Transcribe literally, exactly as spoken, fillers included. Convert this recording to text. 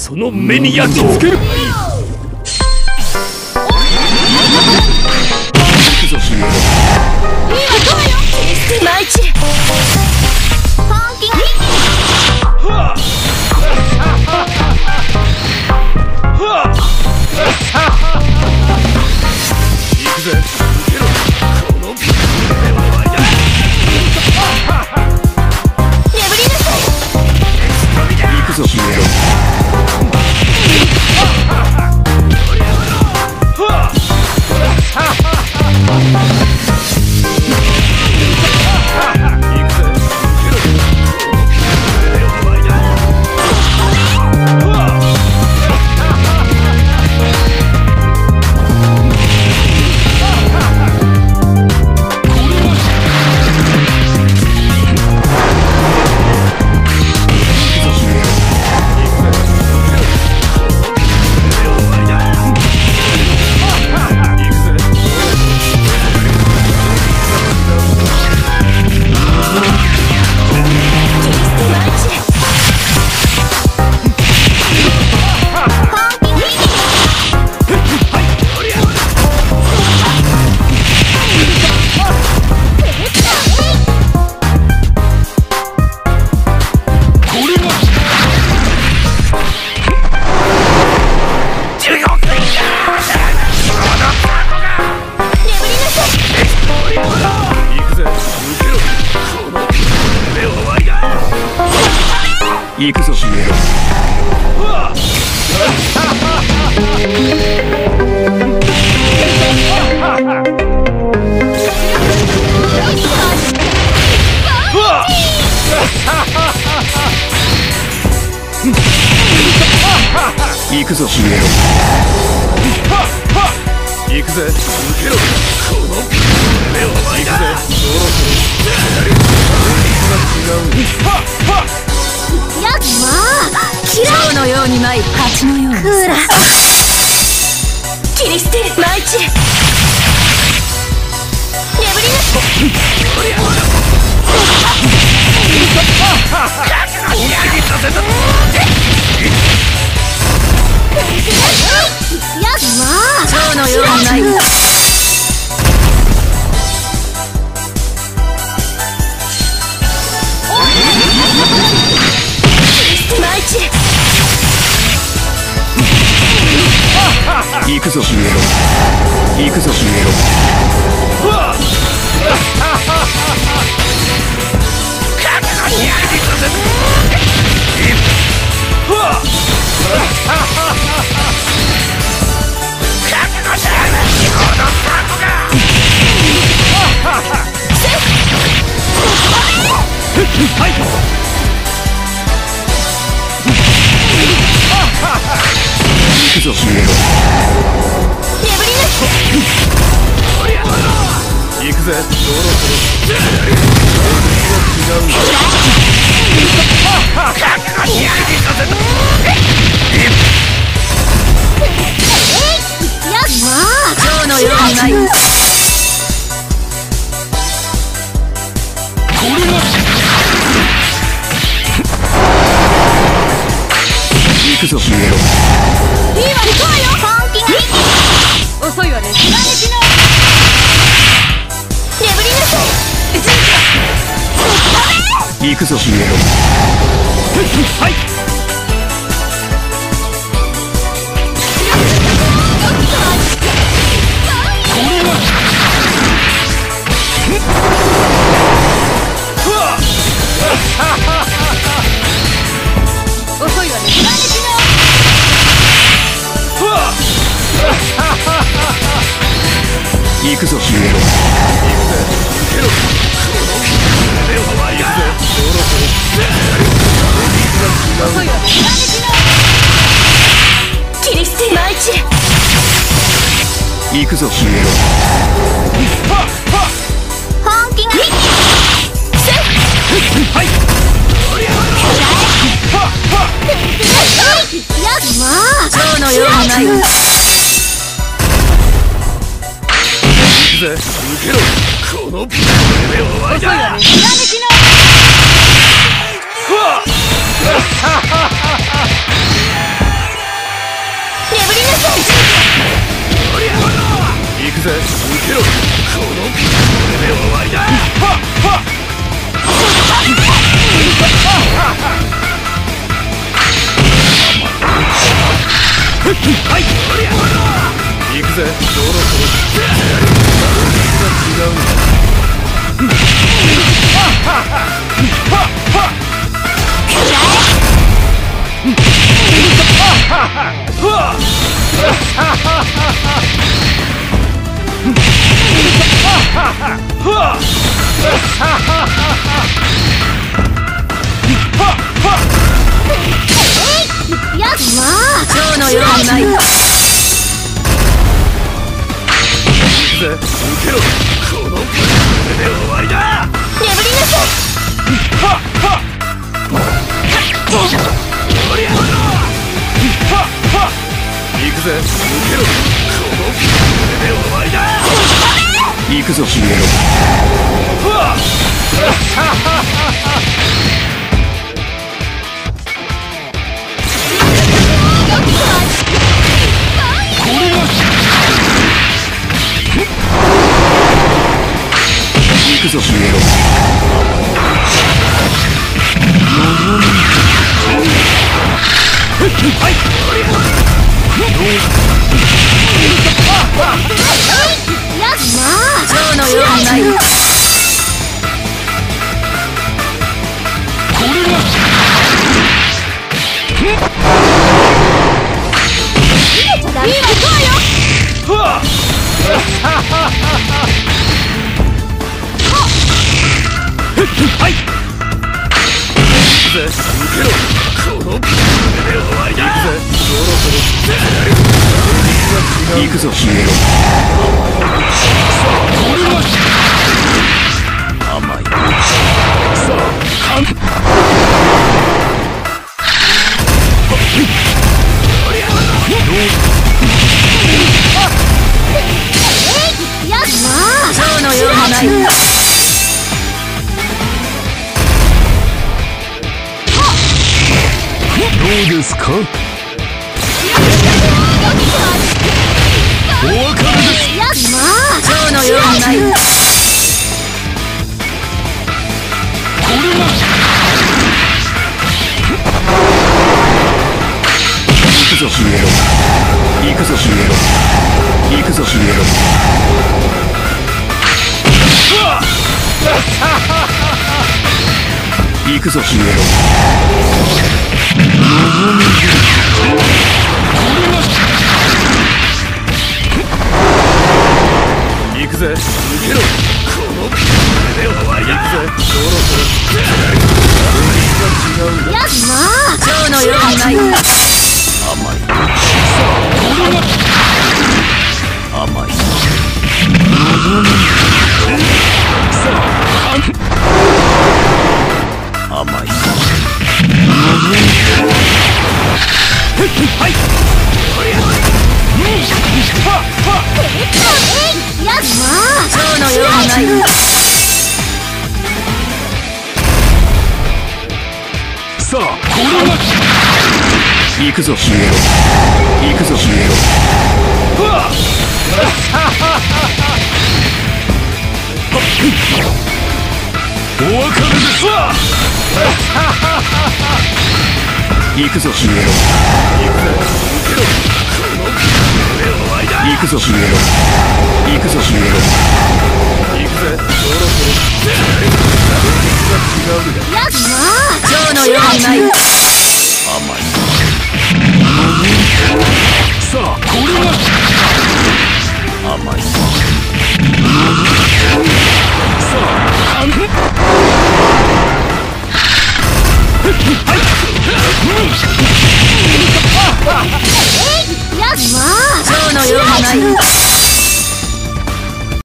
その目に焼き付ける。行くぞ姫。 マイチ本気が行くぜ。受けろ。このビールで終わりだ。 眠りなさい。 行くぞ姫。行くぞ姫。行くぞ姫。行くぜ。受けろ。この目を巻いた。行くぜ。そろそろ違う。 やっまあ蝶のように舞い蜂のようにクーラ切り捨てるマイチ眠りなさい。やっまあ蝶のように舞いマイチ行くぞ姫。行くぞ姫。はい。行くぞ姫。 眠りなさい。 行くぜ。そろそろやっまあ蝶のように舞い行くぞ姫。 いいわ行こうよ本気が遅いわね。 眠りなさい。 行くぞ姫。はい。 遅いわね。 行くぞ姫。行くぜ。受けろ。目を巻いた。そろそろ遅いわね。 切り捨てるマイチ行くぞ姫。 本気がはい。 やっまあ蝶のように舞い行くぜ。受けろ。この目を巻いた。 遅いわね。 はっけろ。このこれで終わりだ。はい、行くぜ。そろそろ違うんだ。 蝶のようにない。 行くぜ。受けろ。このこれで終わりだ。 眠りなさい。 行くぜ。受けろ。このこれで終わりだ。行くぞヒゲロ。行くぞヒゲロ。はい。 蝶のようにない。 これがいいわ、行こうよ。 はい。行くぜ。受けろ。このこれで終わりだ。行くぜ。そろそろ行くぞヒゲロ。これは甘い。さあ、かん。 蝶のようにない。 どうですか。お別れです。 蝶のようにない。 これは行くぞヒゲロ。行くぞヒゲロ。行くぞヒゲロ。行くぞヒゲロ。行くぜ。受けろ。このこれで終わりだ。行くぜ。そろそろ違うんだ。 蝶のようにない。 甘い。さあ、これは甘い。さあ、甘い。はい。 蝶のようにない。 さあ、これは行くぞヒゲロ。行くぞヒゲロ。お別れです。行くぞヒゲロ。行くぞヒゲロ。行くぞヒゲロ。行くぜ。そろそろ違うんだ。 蝶のようにない。 甘い。さあ、これは甘い。さあ、かん。 蝶のようにない。